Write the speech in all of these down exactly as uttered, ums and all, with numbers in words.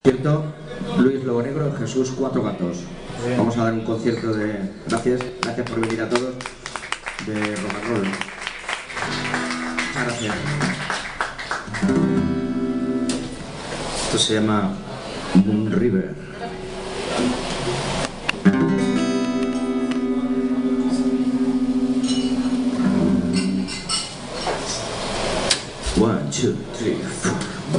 Concierto Luis Lobo Negro, Jesús Cuatro Gatos. Vamos a dar un concierto de... Gracias, gracias por venir a todos, de rock and roll. Muchas gracias. Esto se llama Moon River. One, two, three, four.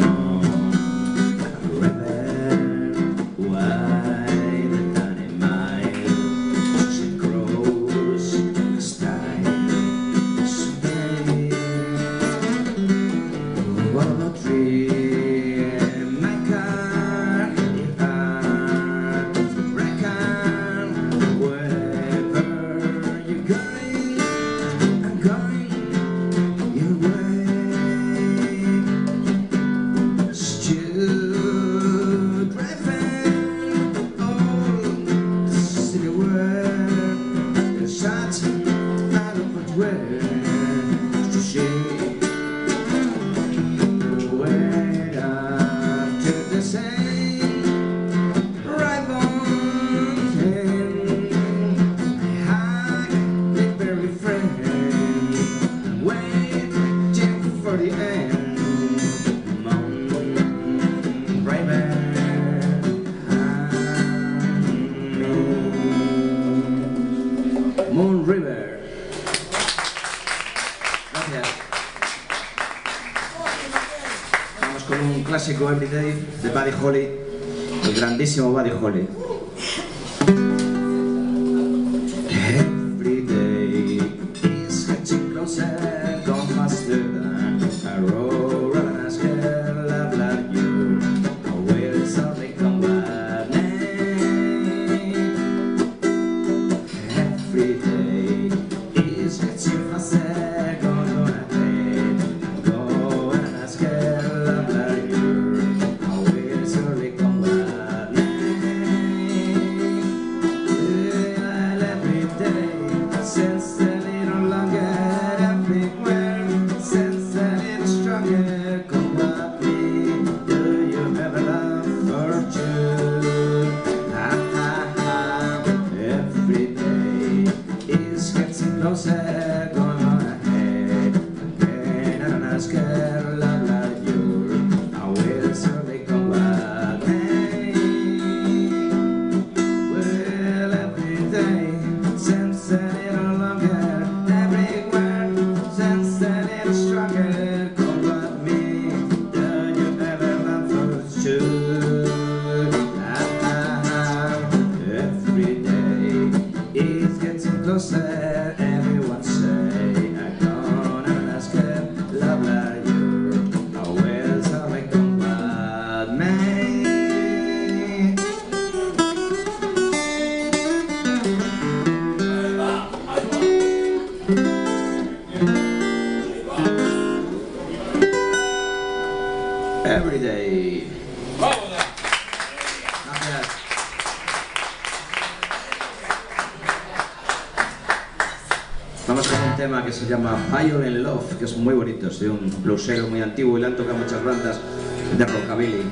Moon River. Gracias. Vamos con un clásico Everyday de Buddy Holly, el grandísimo Buddy Holly. Every day is getting closer, gone faster than a roar and a scale of like you. I will suddenly come back every day is getting faster, gone ahead, go and a scale of like you. I will suddenly come back every day, since a little longer, everywhere, since a little stronger, come back me, do you ever love for true? Ah, ah, ah. Every day is getting closer, going on ahead, again, and I scare love like you. I will surely come back. Hey, well, every day, since a little longer, everywhere, since a little stronger, come back me, do you ever love for true? Ah, ah, ah. Every day is getting closer, everyone say I gonna ask her, love like you, I will surely come back me. Every day. Gracias. Vamos con un tema que se llama Violent Love, que es muy bonito, es de un bluesero muy antiguo y le han tocado muchas bandas de rockabilly.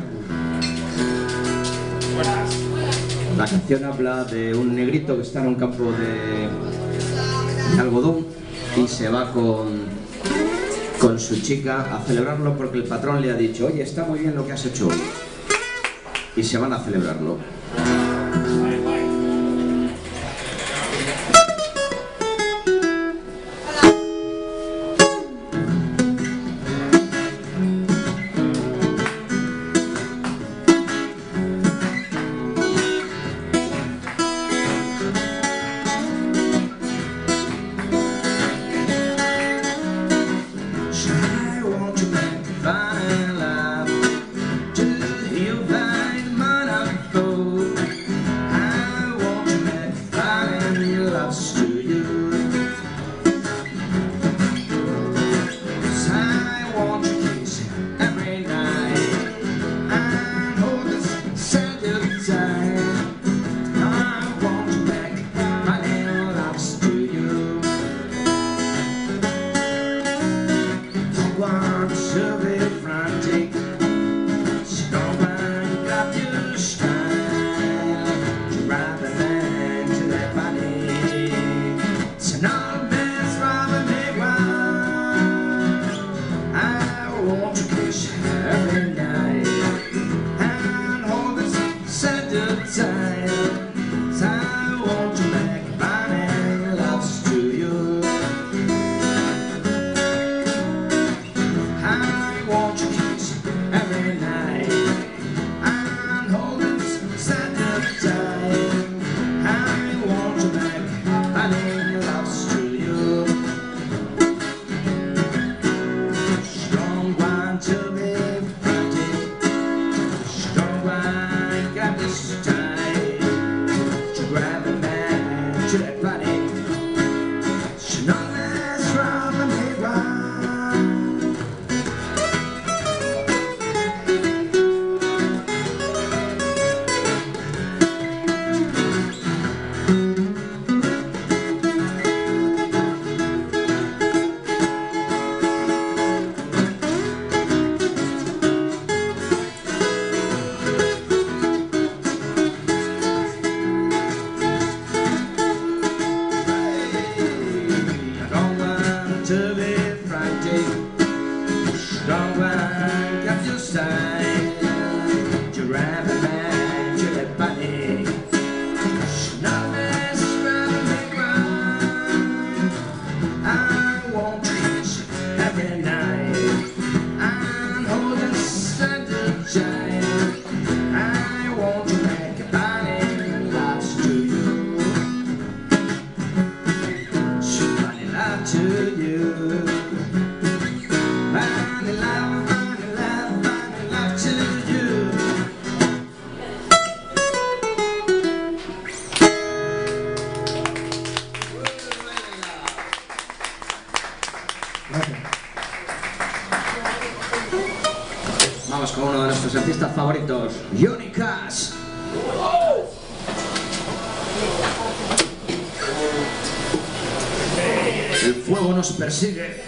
La canción habla de un negrito que está en un campo de, de algodón y se va con, con su chica a celebrarlo porque el patrón le ha dicho: oye, está muy bien lo que has hecho hoy. Y se van a celebrarlo. I want to make fun love to you, find my phone. I want to make fun love to you. I want to kiss you every night and hold this second time. I want to make fun love to you. I want to be frantic, so time. So I want to make funny loves to you. I want to kiss every night and hold it set the time. I want to make funny loves to you. Strong one to be frantic, strong one got this time to grab a man to that body. She not less from the midwife. To be frantic, strong one got your side to grab a man to the body. Not less from the ground. I want to kiss every night and hold and stand the giant. I want to make a funny love to you. Funny love to you. Funny love, funny love, funny love to you. Vamos con uno de nuestros artistas favoritos, Johnny Cash. El fuego nos persigue.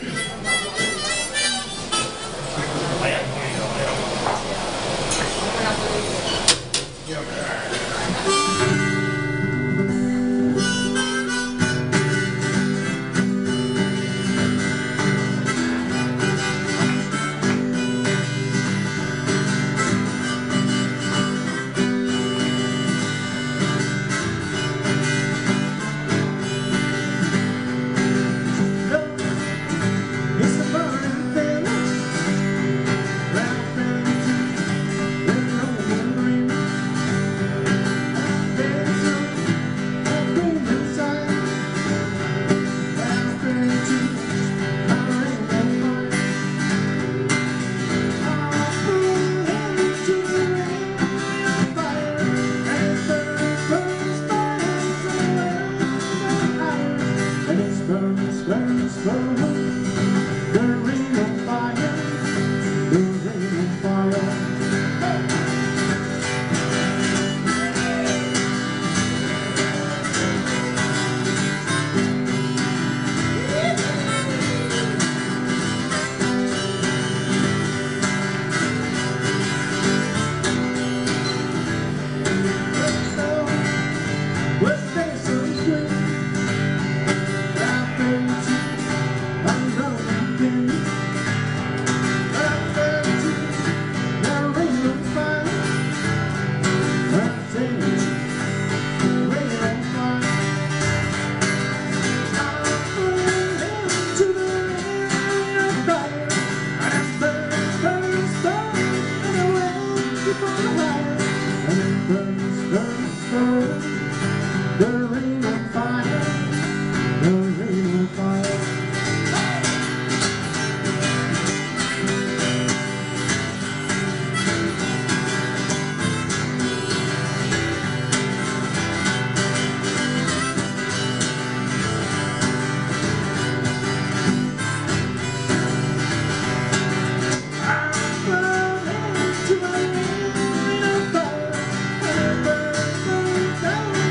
Bye.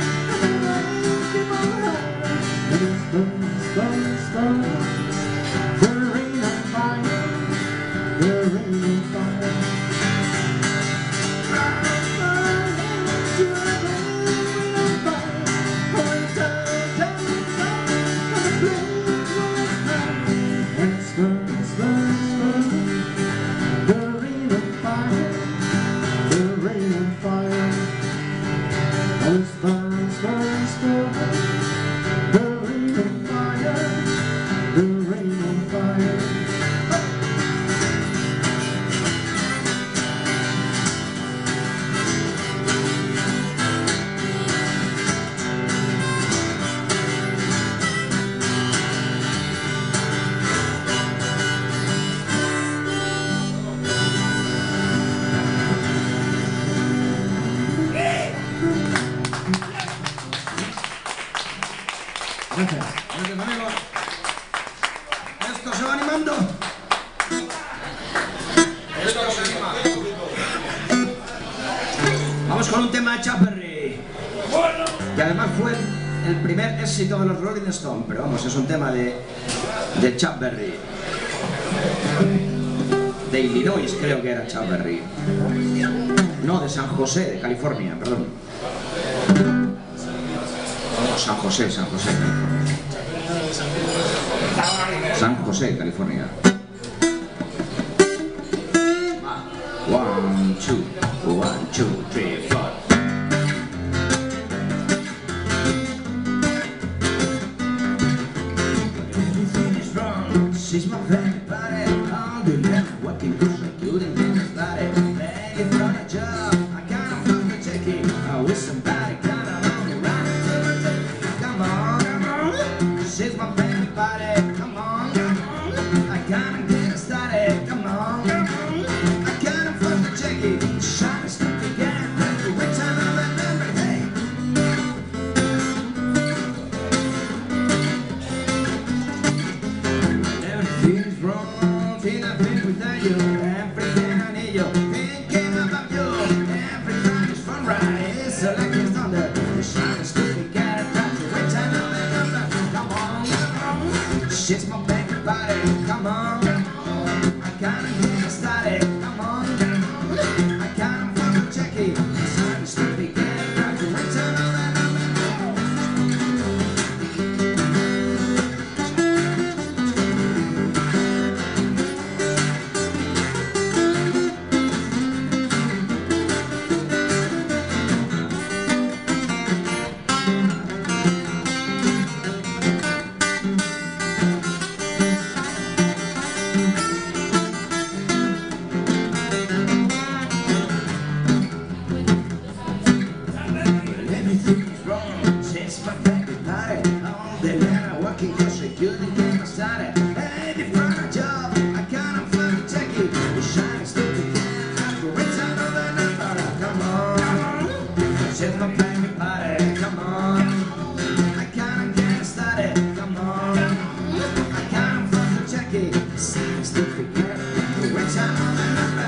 As far as fires go, the rain on fire, the rain on fire. Gracias, gracias amigos. Esto se va animando. Esto se anima. Vamos con un tema de Chuck Berry, que además fue el primer éxito de los Rolling Stones, pero vamos, es un tema de, de Chuck Berry. De Illinois creo que era Chuck Berry. No, de San José, de California, perdón. San José, San José, California. San José, California. One, two, one, two, three, four. Everything is wrong. She's my favorite body. All the left working cause I couldn't get it started. Begging for a job. I can't afford to take it. I wish somebody got a hold around it. Come on, come on. She's my favorite body. Come on, come on. I gotta get it started. Come on, come on. I can't afford to take it. Shine stick again. Reach another number. Hey. Everything is wrong. Feel I think without you. Everything I need you. Thinking about you. Every time is fun, right? It's so like it's thunder. Shine stick again. Reach another number. Come on, come on. She's my baby body. Come on, come on. I gotta get it started. Come on, come on. I can't afford to check it. Shine stick again. Reach another number. Everything is wrong. She's my baby body. All the men are working cause she couldn't get me started. Hey, they found a job. I can't afford to take it. The shine still again. After it's another number. Come on. She's my baby body. Come on. I can't get it started. Come on. I can't afford to take it. The shine still again. After it's another number.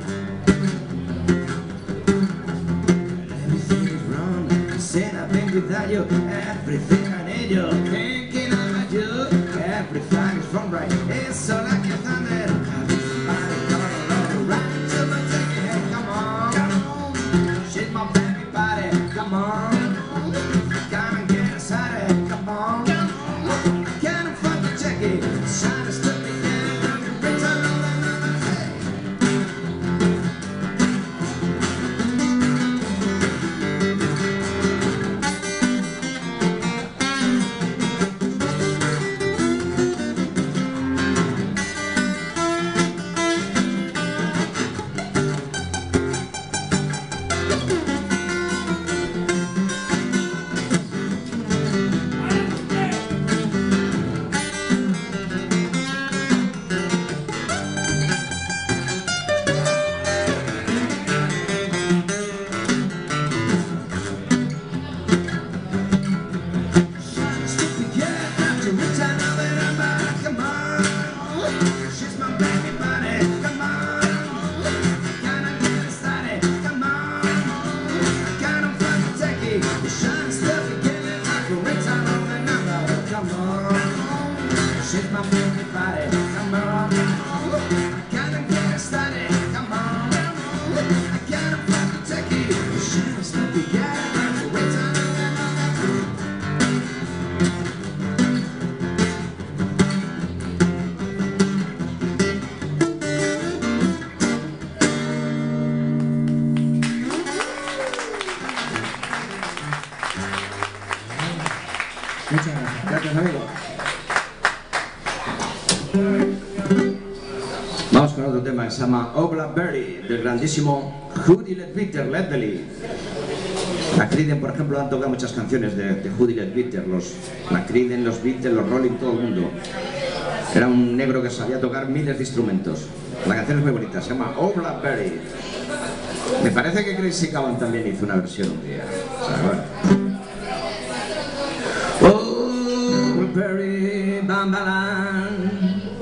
Everything is wrong. Said I've been without you. Everything I need you. Thinking about you. Everything is wrong, right? It's so like a thunder. Somebody gonna roll around to my ticket. Hey, come on, come on. She's my baby body. Come on. Come and get excited. Come on. I can't afford to check it. Shine a stupid again. Reach another number. Hey. Gracias, amigo. Vamos con otro tema que se llama Oh Blackberry, del grandísimo Huddie Ledbetter, Ledbelly. La Creedence, por ejemplo, han tocado muchas canciones de, de Huddie Ledbetter, los, la Creedence, los Beatles, los Rolling, todo el mundo. Era un negro que sabía tocar miles de instrumentos. La canción es muy bonita, se llama Oh Blackberry. Me parece que Crazy Caban también hizo una versión un día. O sea, bueno. Oh Blackberry, bambalan.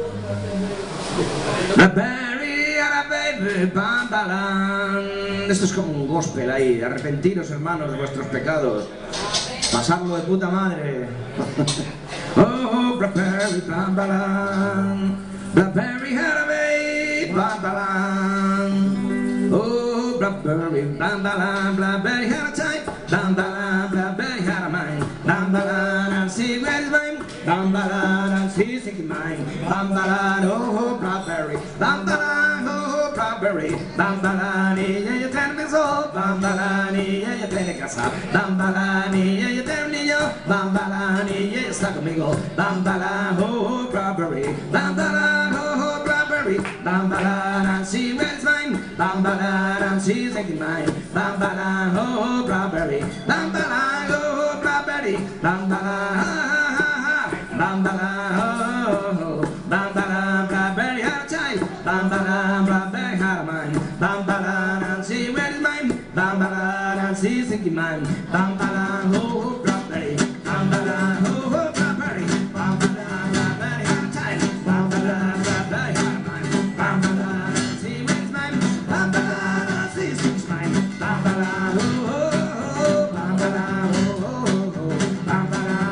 Blackberry, a la baby, bambalan. Esto es como un gospel ahí. Arrepentiros, hermanos, de vuestros pecados. Pasarlo de puta madre. Oh, Blackberry, bambalan. Blackberry, a la baby, bambalan. Oh, Blackberry, bambalan. Blackberry, had a time. Bambalan, Blackberry, had a mind. Bambalan, and see where it's mine. Bambalan, and see thinking mine. Bambalan, oh, Blackberry. Bambalan, oh, Blackberry. Bambalan, yeah, you tell me so. Bambalan, yeah, you tell me casa. Bambalan, yeah, you tell me yo. Bambalan, yeah, you está conmigo. Bambalan, oh, Blackberry. Bambalan, oh, Blackberry. Bambalan, and see where it's mine. Bambalan, and see thinking mine. Bambalan, oh, Blackberry. Bambalan, oh, Blackberry. Bambalan. Bambalan, oh, bambalan, Blackberry had a child. Bambalan, Blackberry had a mind. Bambalan, and she where is mine. Bambalan, and she's thinking mine. Bambalan, oh, Blackberry. Bambalan, oh, Blackberry. Bambalan, Blackberry had a child. Bambalan, Blackberry had a mind. Bambalan, and she where is mine. Bambalan, and she's thinking mine. Bambalan, oh, bambalan, oh, bambalan.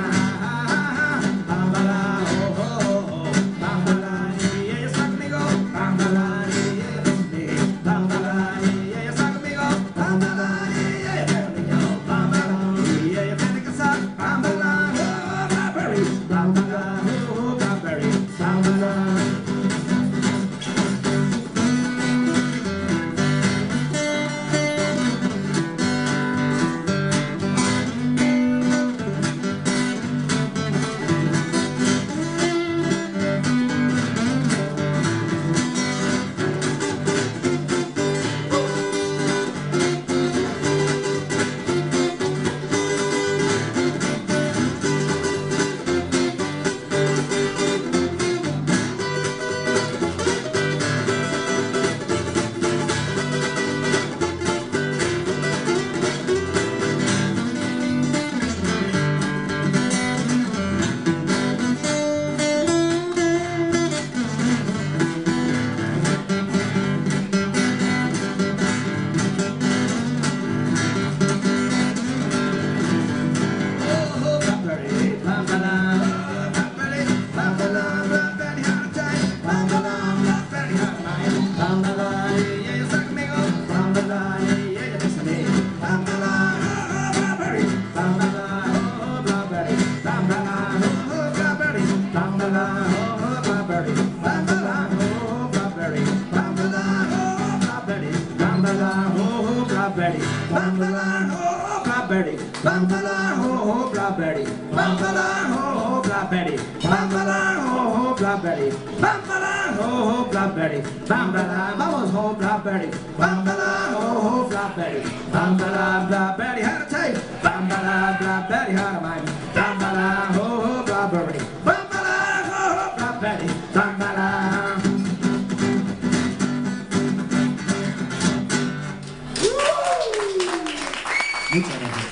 Bambalan, oh, Blackberry. Bambalan, oh, Blackberry. Bambalan, oh, Blackberry. Bambalan, oh, Blackberry. Bambalan, oh, Blackberry. Bambalan, vamos, oh, Blackberry. Bambalan, oh, Blackberry. Bambalan, Blackberry had a tail. Bambalan, Blackberry had a mind. Bambalan, oh, Blackberry. Bambalan, oh, Blackberry. Bambalan. Muchas gracias.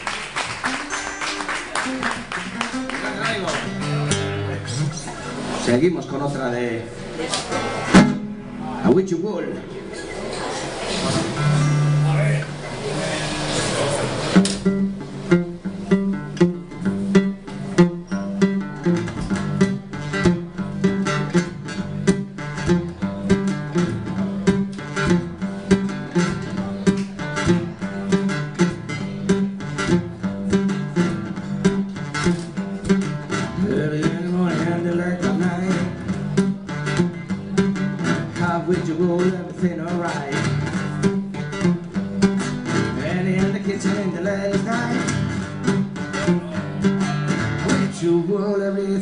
Seguimos con otra de A Witch Wall. With your roll, everything alright. And in the kitchen in the last night, with your roll, everything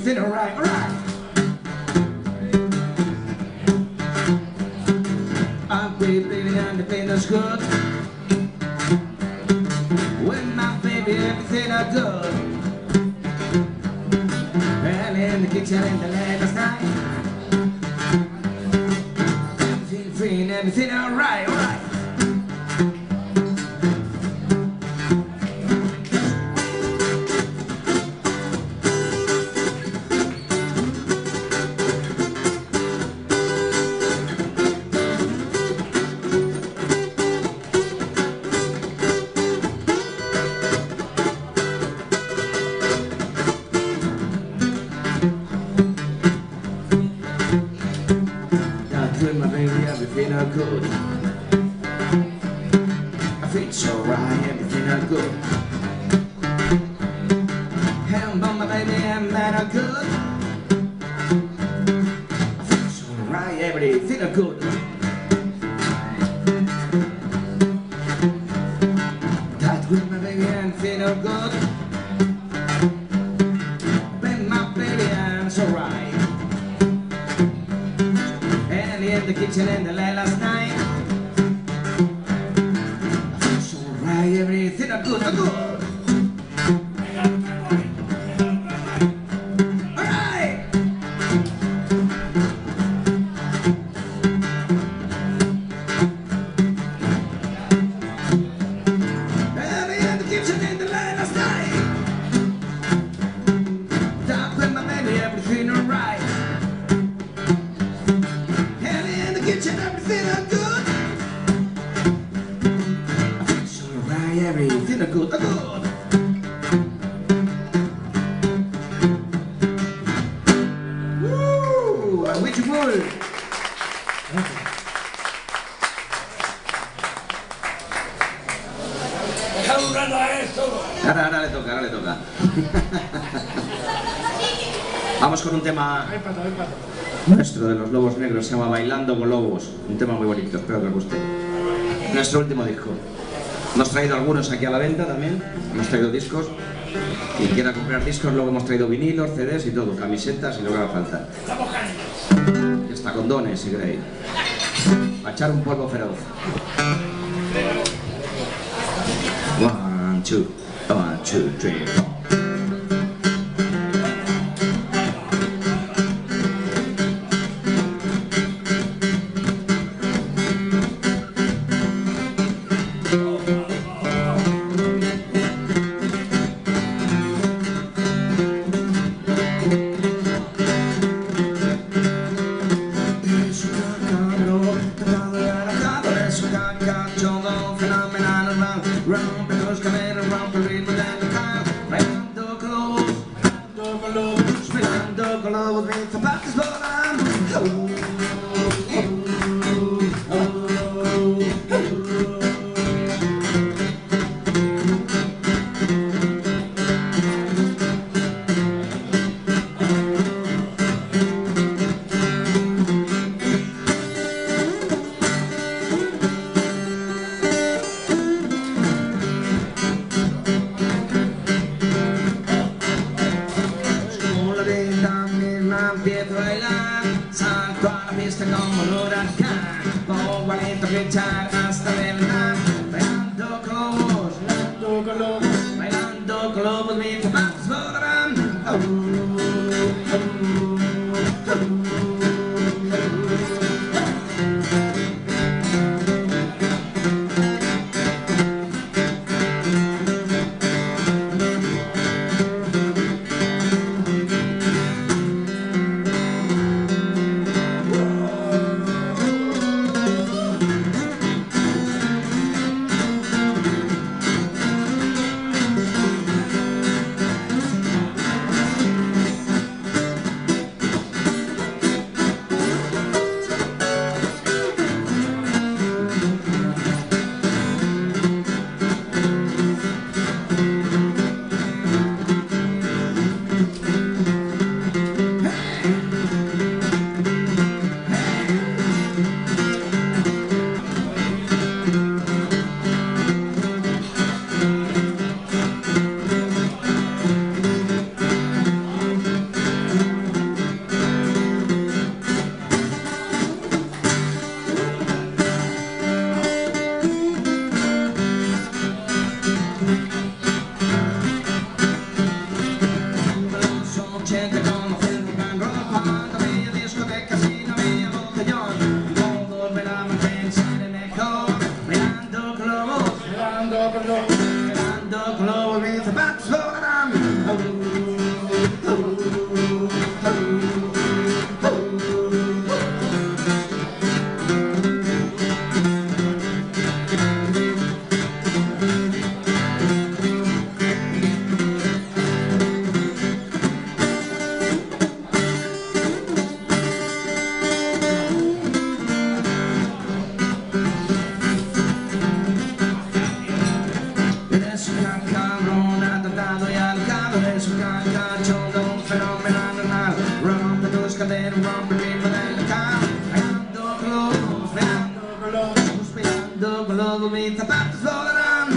kitchen in the last night. Everything free and everything alright, alright. With my baby, everything I could. I feel so right, everything I could. Held on my baby, and that I could. I feel so right, everything I could. Tight with my baby, and feel good. Bend my baby, and so right. In the kitchen in the last night. I feel so right, everything I good, I good. Alright. Early in the kitchen in the last night. Talk with my baby, everything alright. Kitchen, everything are good. I feel so right, everything are good, are good. Woo! I'm with you, boy. Ahora, ahora le toca, ahora le toca. Vamos con un tema nuestro de los Lobos Negros, se llama Bailando con Lobos, un tema muy bonito, espero que os guste. Nuestro último disco. Hemos traído algunos aquí a la venta también, hemos traído discos. Quien quiera comprar discos, luego hemos traído vinilos, C Ds y todo, camisetas y lo que haga falta. Y hasta condones, si queréis. Para echar un polvo feroz. One, two, one, two, three, four. Bailando con lobos, mis zapatos volan. Empiezo a bailar, salto a la pista como un huracán, pongo aliento a echar hasta levantar, bailando con lobos, bailando con lobos, bailando con lobos, mis zapatos volarán. Oh, oh, oh, oh. Esperando con los mis zapatos volarán. Eres un gran cabrón, atentado y alocado. Eres un gran cachondo, un fenómeno normal. Rompe tus cadenas, rompe el ritmo del local. Esperando globos, esperando globos, esperando globos, mis zapatos volarán.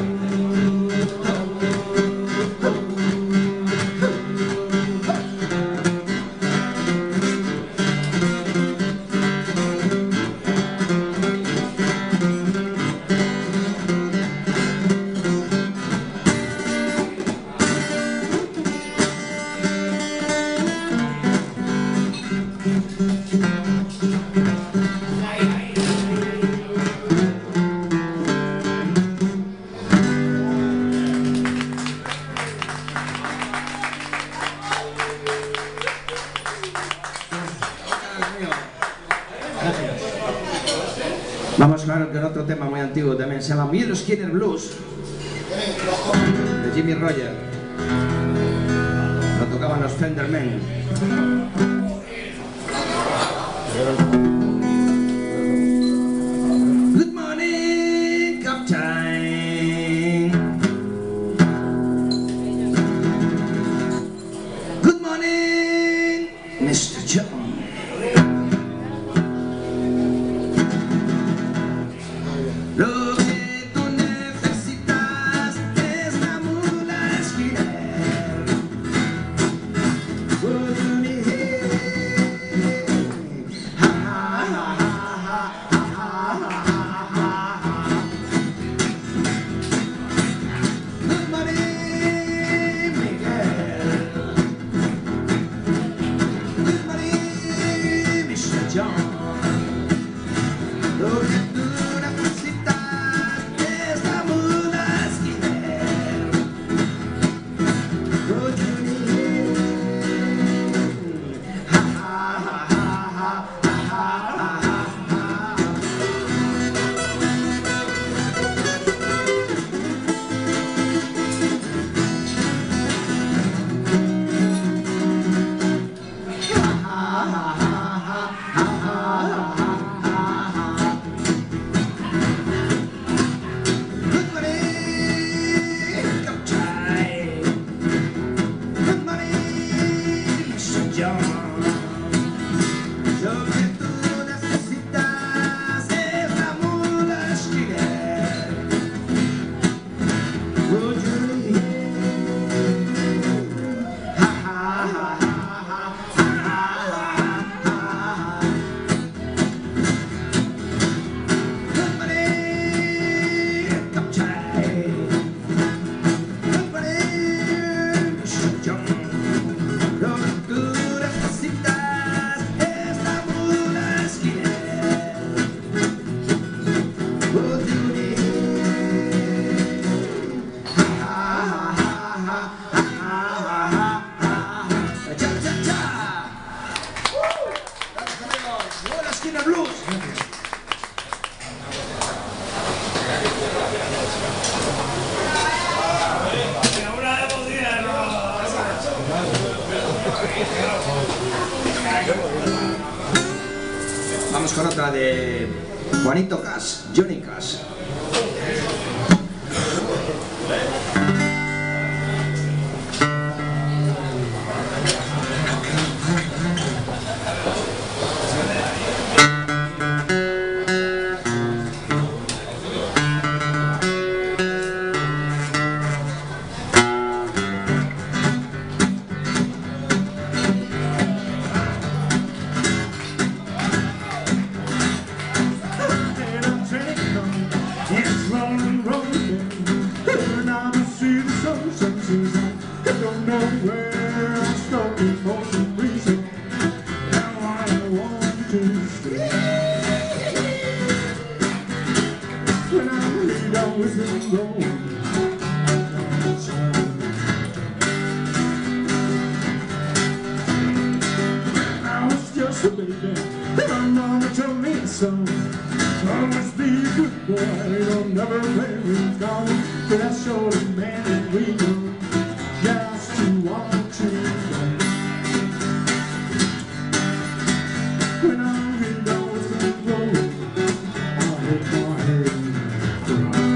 Vamos con otro tema muy antiguo también, se llama Mule Skinner Blues, de Jimmy Rogers. Lo tocaban los Fendermen. Good morning, Captain. Good morning, mister John. Lo que tú necesitas es la mula Skinner. What you need? Ha ha ha ha ha ha ha ha. Good morning, Miguel. Good morning, mister John. Lo que tú vamos con otra de Juanito Cash, Johnny Cash. son. Always be a good boy, you'll never play with God. But I show the man that we know just to walk the truth. When I'm in those road, I'll hit my head in the ground.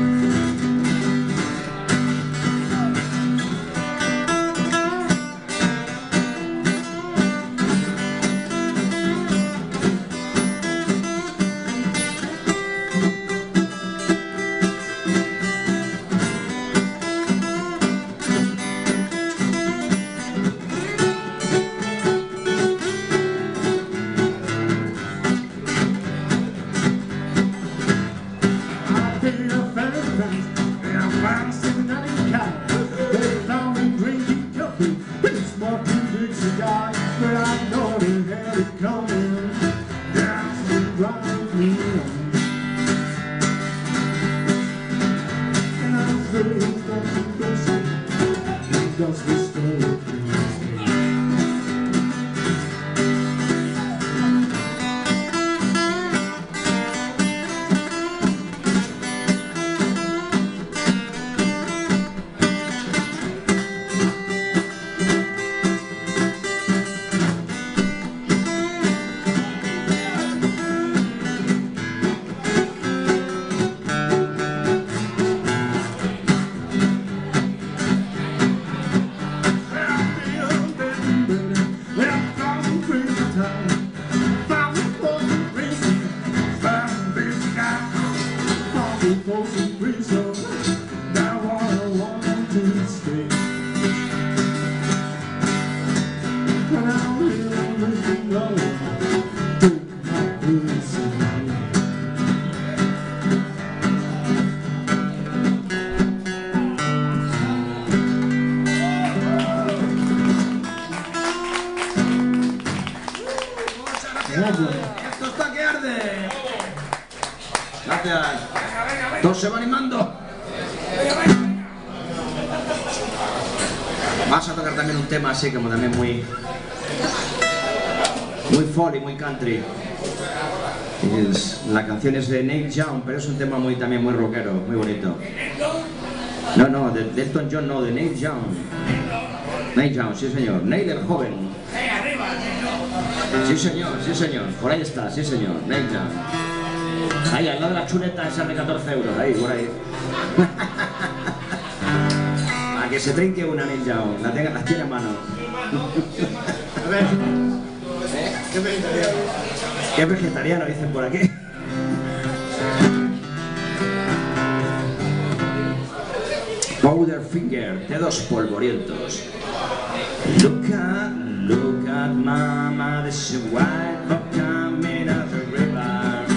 ¡Esto está que arde! Gracias. Todos se van animando. Vas a tocar también un tema así como también muy... muy folky, muy country. Es, la canción es de Neil Young, pero es un tema muy, también muy rockero, muy bonito. No, no, de, de Elton John no, de Neil Young. Neil Young, sí señor. Neil el joven. Sí señor, sí señor. Por ahí está, sí señor. Neil Young. Ahí, al lado de la chuleta esa de catorce euros. Ahí, por ahí. A que se trinque una Neil Young. La tenga, las tiene a mano. A ver. ¿Eh? ¿Qué vegetariano? ¿Qué vegetariano dicen por aquí? Powderfinger, dedos polvorientos. Look at, look at mama, this is white rock coming out the river.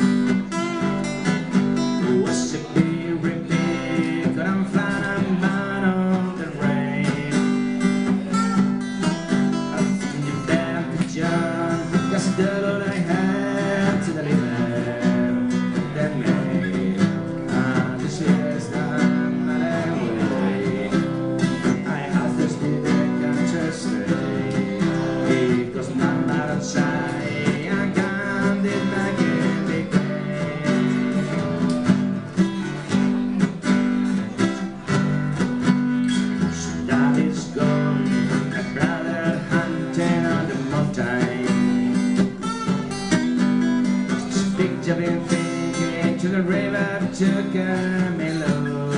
Was it very big, but I'm fine, I'm fine on the rain. I've seen you back, John, cause the Lord I had to deliver. That made, ah, this is the I've been thinking to the river took a mellow.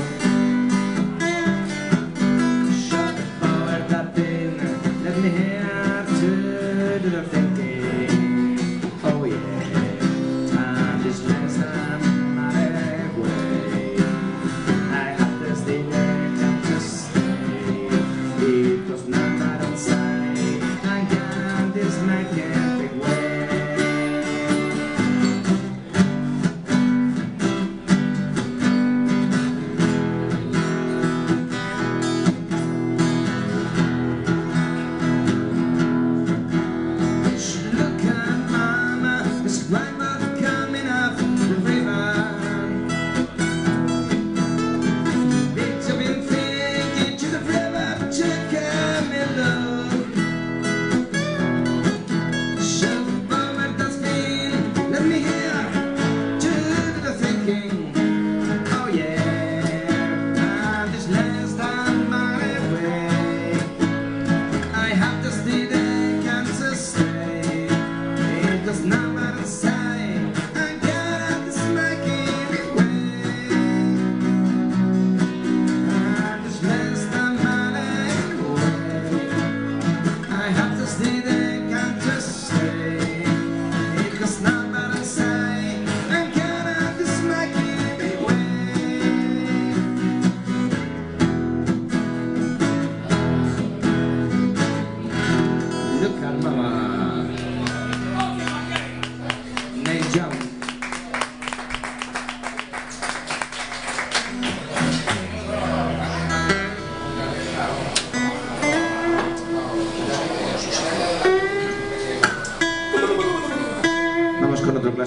Shut the forward up in, let me hear to do the thinking. Oh yeah, time is less than my way. I had to stay there, got to stay. It was not my own side. I got this magnetic way.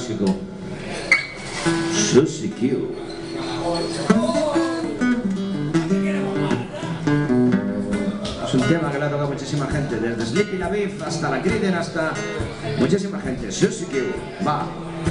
clásico. Suzy Q. Es un tema que le ha tocado a muchísima gente, desde Sleepy La Beef hasta la Criden, hasta muchísima gente. Suzy Q. Va.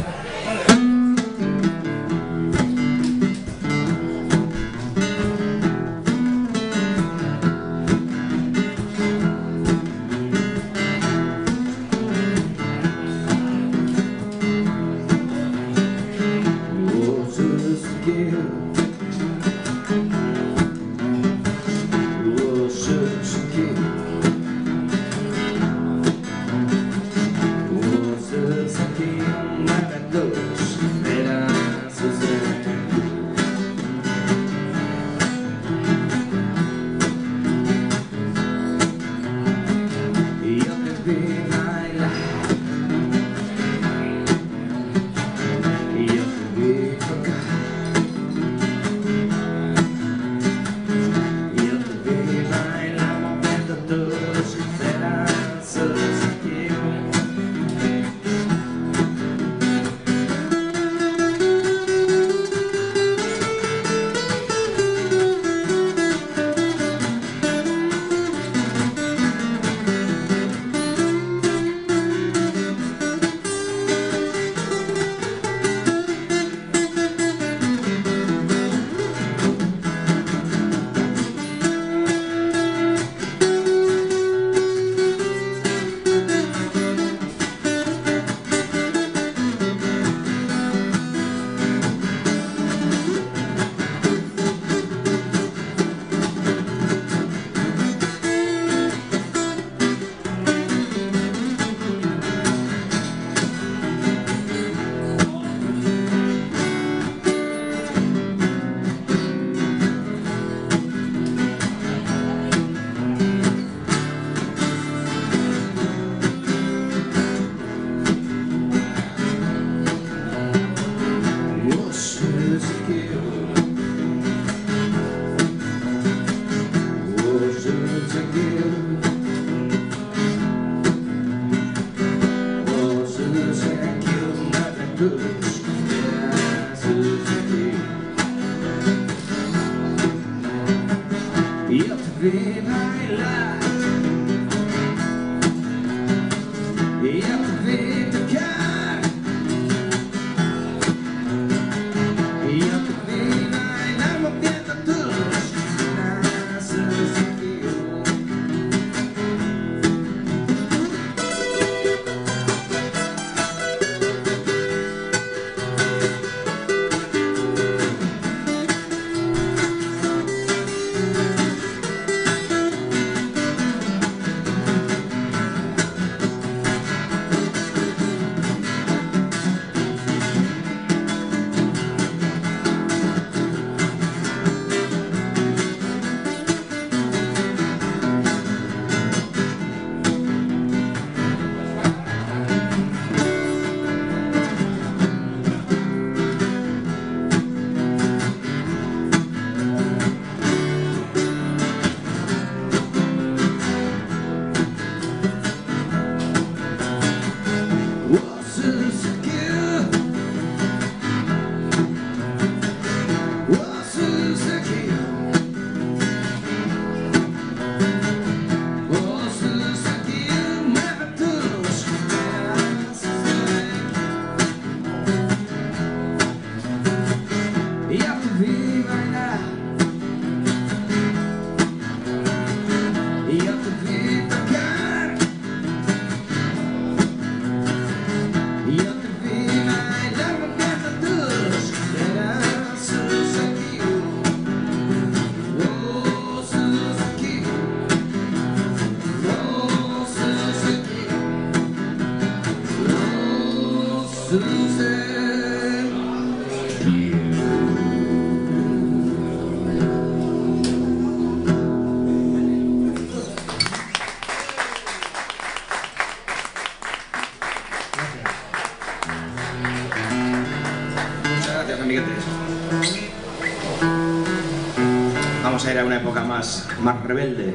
Vamos a ir a una época más, más rebelde.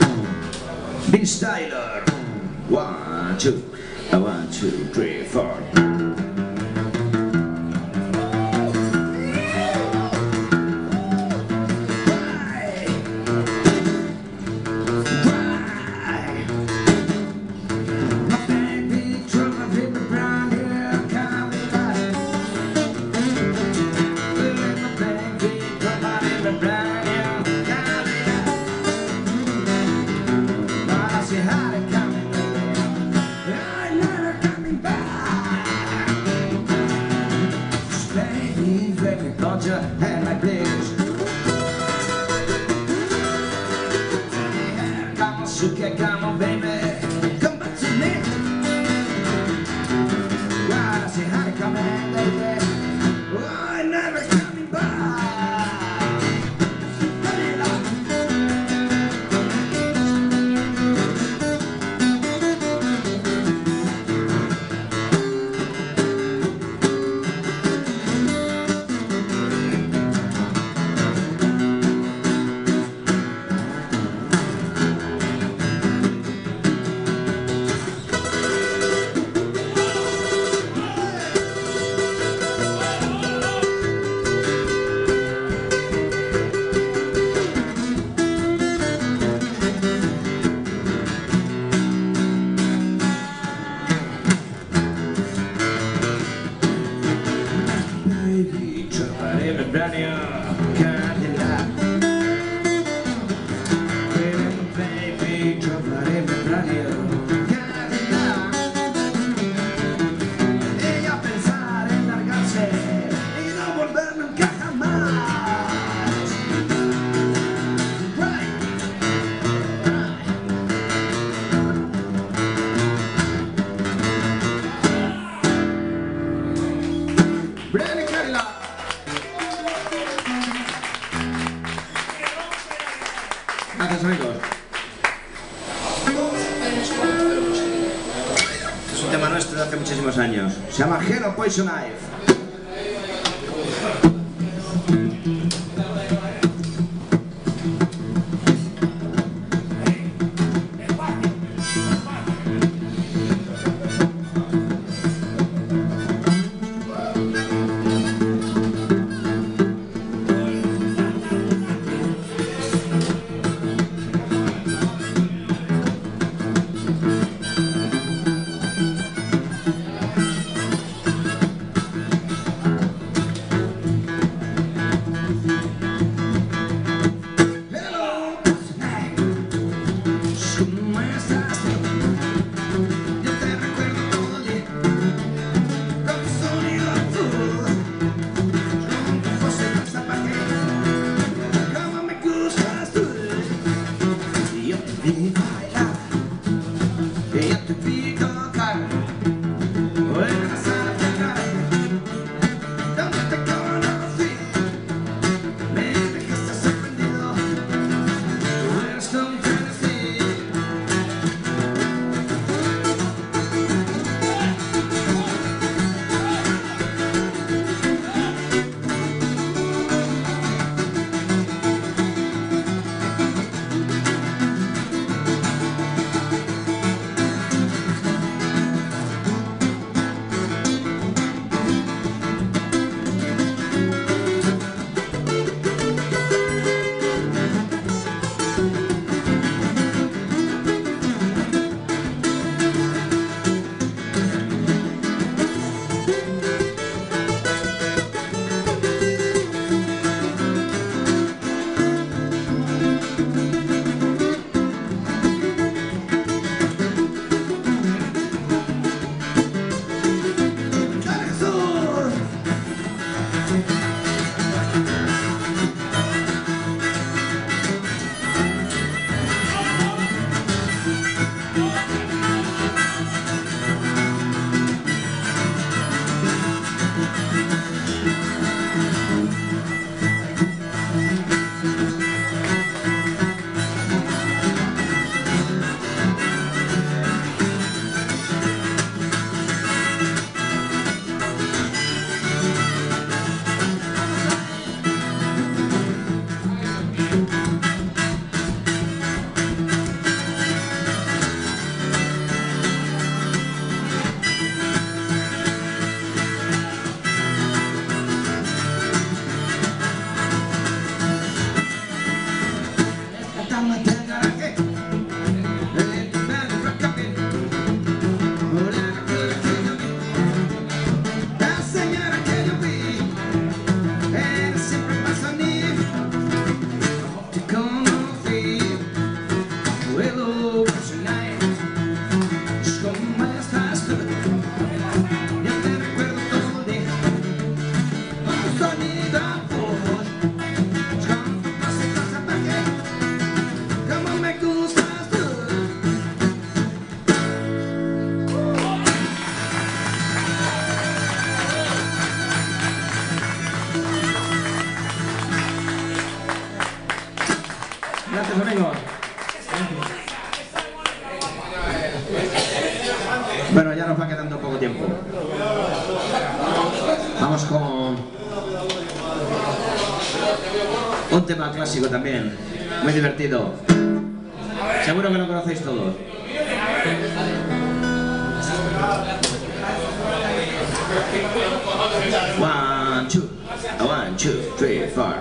Vince Tyler. One, two, one, two, three, four. Okay, come on, baby, come back to me. Well, I say, honey, come back, baby. Oh, I'm never coming back. Vanilla. Baby, trovaremo brano Cadillac. Baby, trovaremo brano Cadillac. E a pensare en largarse y no volver nunca jamás. Right. Brani Cadillac. Gracias, amigos. Este es un tema nuestro de hace muchísimos años. Se llama Hero Poison Knife. Gracias, amigos. Bueno, ya nos va quedando poco tiempo. Vamos con un tema clásico también, muy divertido. Seguro que lo conocéis todos. One, two, one, two, three, four.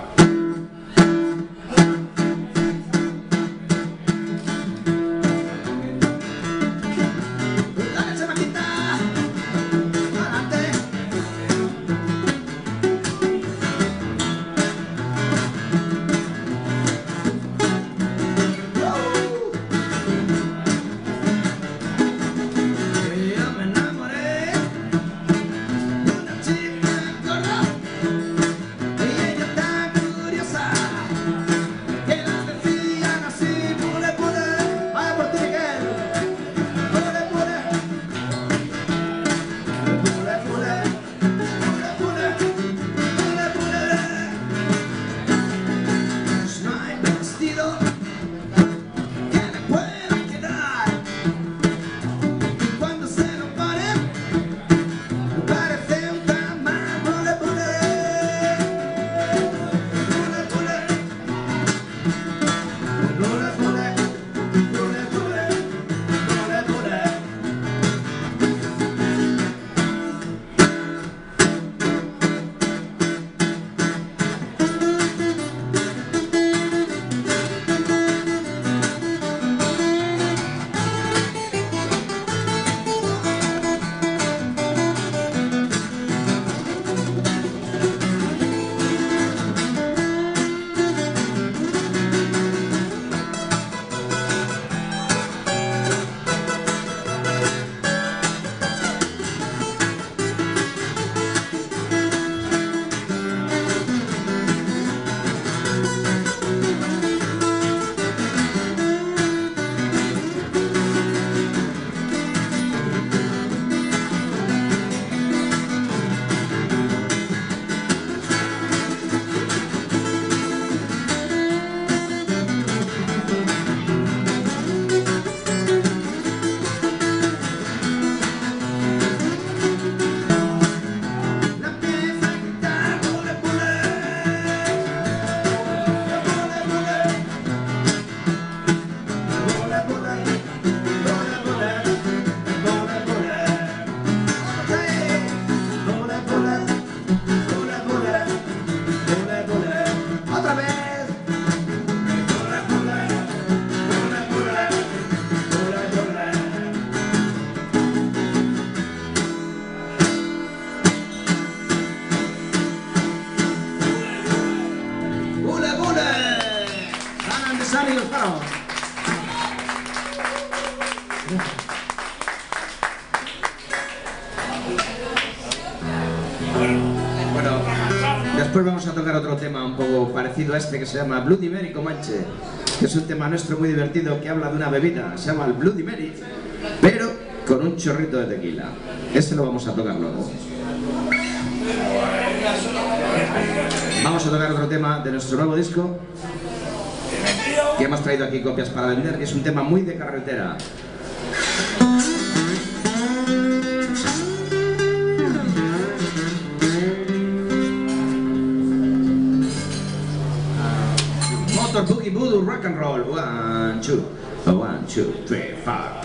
Bueno, después vamos a tocar otro tema un poco parecido a este que se llama Bloody Mary Comanche, que es un tema nuestro muy divertido que habla de una bebida, se llama el Bloody Mary, pero con un chorrito de tequila. Este lo vamos a tocar luego. Vamos a tocar otro tema de nuestro nuevo disco, que hemos traído aquí copias para vender, que es un tema muy de carretera. Motor Boogie Voodoo Rock and Roll. One, two, one, two, three, four.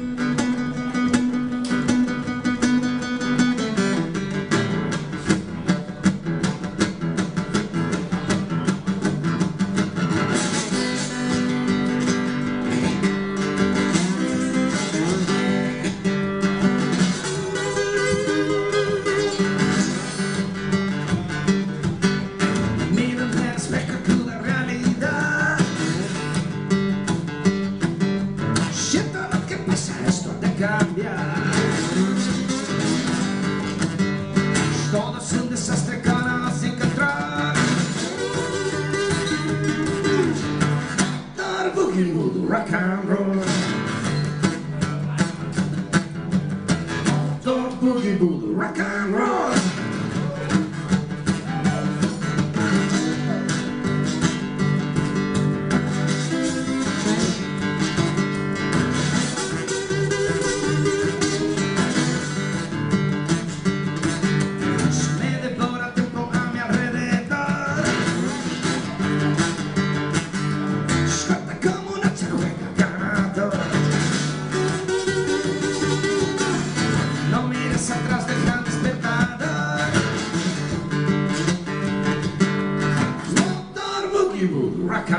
Todo es un desastre cara sin entrar. Motor Boogie Voodoo Rock and Roll. Motor Boogie Voodoo Rock and Roll.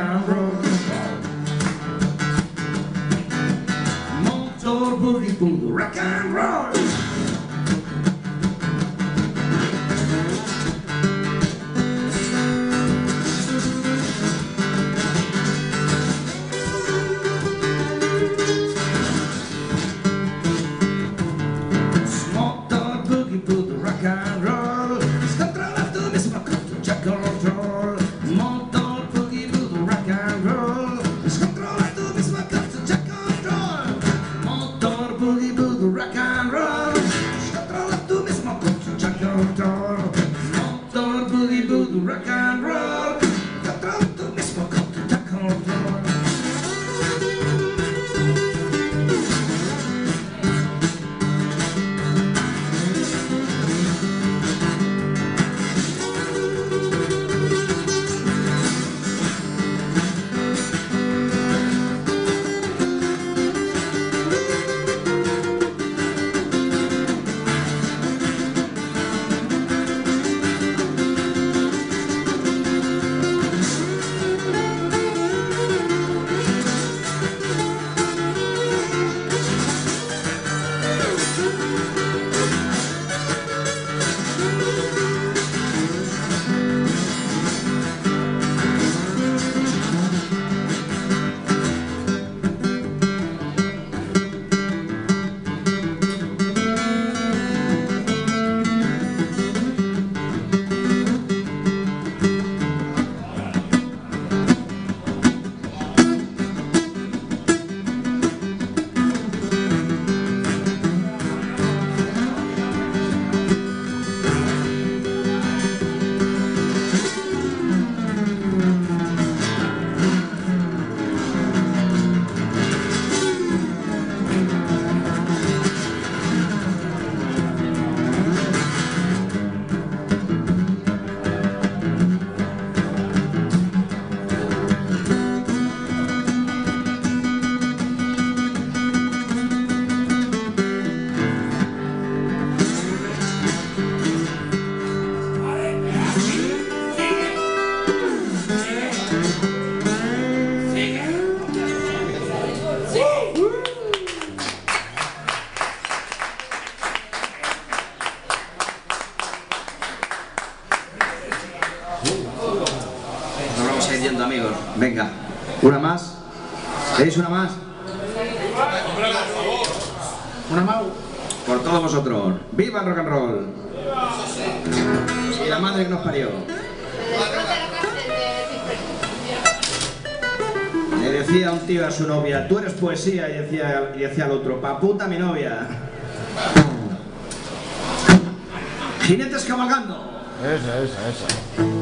and roll. Motor boogie boogie rock and roll. Motor boogie boogie rock and roll. Scontrola tu mismo con tu jack control. Motor boogie boogie rock and roll. Scontrola tu mismo con tu jack control. Motor boogie boogie rock and roll. Scontrola tu mismo con tu jack control. Motor boogie boogie rock and roll. Scontrola tu mismo con tu jack control. Nos vamos a ir yendo, amigos. Venga, una más. ¿Queréis una más? Una más. Por todos vosotros. ¡Viva el rock and roll! Y la madre que nos parió. Le decía un tío a su novia, tú eres poesía, y decía, y decía al otro, pa' puta mi novia. Jinetes cabalgando. Esa, esa, esa.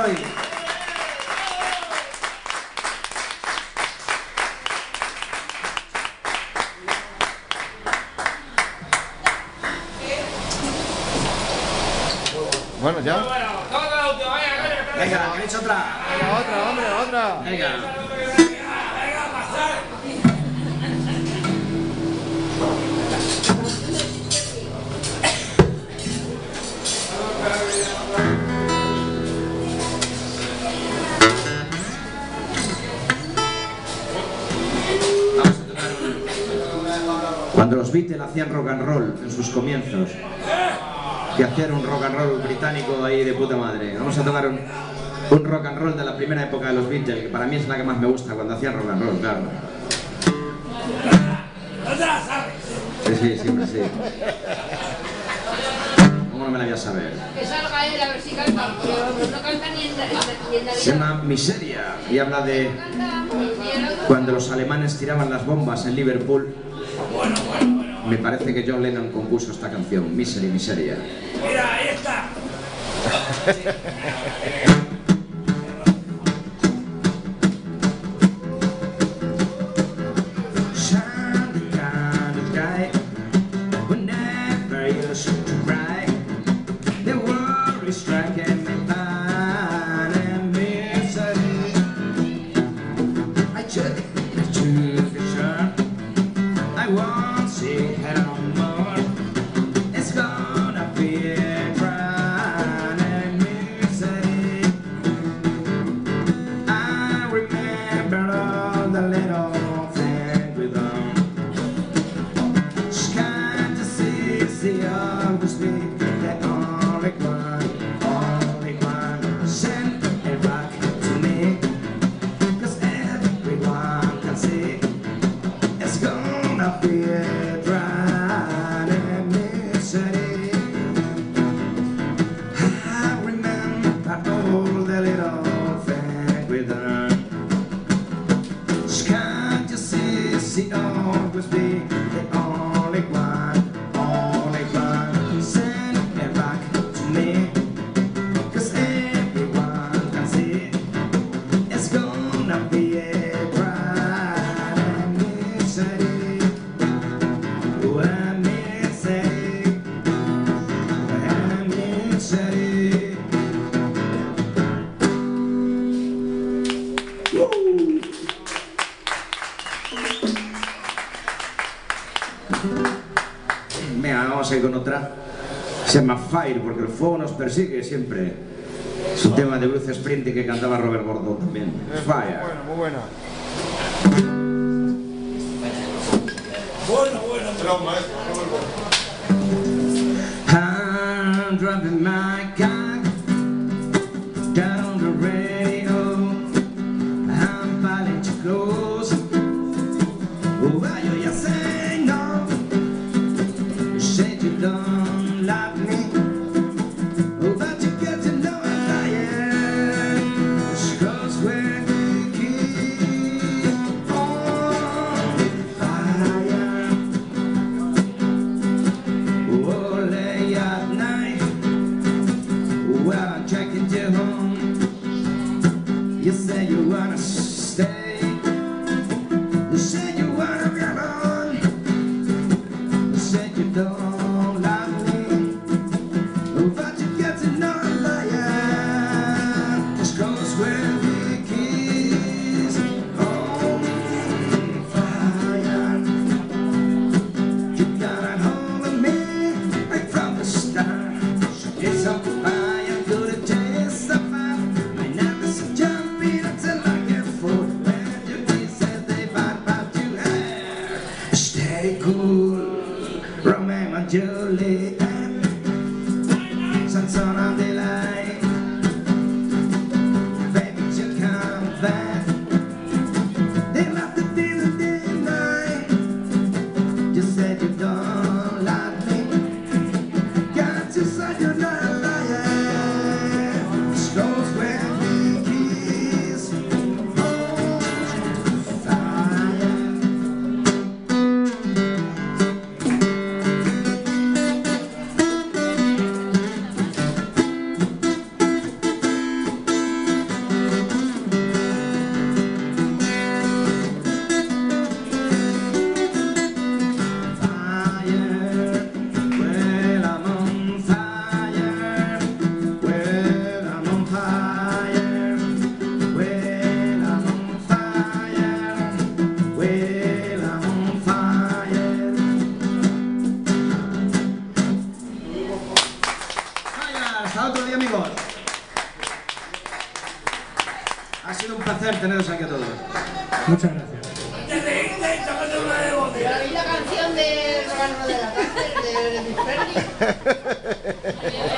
hoy. Bueno, ya. Venga, ¿queréis otra? Venga, otra, hombre, otra. Venga. Cuando los Beatles hacían rock and roll en sus comienzos, que hacían un rock and roll británico ahí de puta madre. Vamos a tocar un, un rock and roll de la primera época de los Beatles, que para mí es la que más me gusta, cuando hacían rock and roll, claro. Sí, sí, siempre sí. ¿Cómo no me la voy a saber? Que salga él a ver si canta, pero no canta ni en Navidad. Se llama Miseria y habla de cuando los alemanes tiraban las bombas en Liverpool. Me parece que John Lennon compuso esta canción, Misery, Miseria. Mira, ahí está. Venga, vamos a ir con otra. Se llama Fire, porque el fuego nos persigue siempre. Es un tema de Bruce Springsteen que cantaba Robert Gordon también. Fire. Muy buena, muy buena. Bueno, bueno. I'm driving my car down the radio. I'm falling too close. Oh, why you just say no? You said you don't love me. Oh, but you get to know I'm lying. Cause when we keep on fire, oh, late at night, well, I'm tracking you home. You say you wanna stay. You say you wanna come on. You said you don't love me. Oh, but you get to know I'm lying. Just cause when we kiss on fire, you got a hold of me right from the start. So it's on fire, good at taste of fire. My name is jumping until I get full. When you kiss and they vibe about you, hey. Stay cool, Romeo and Juliet. Sunshine on the light, baby, you come back. They love the day, the day and night. You said you don't love me. Got you said you're not a liar. Close when we kiss on fire. Hasta otro día, amigos. Ha sido un placer teneros aquí a todos. Muchas gracias. ¿Oí la canción de Romano de la cárcel de Elvis Presley?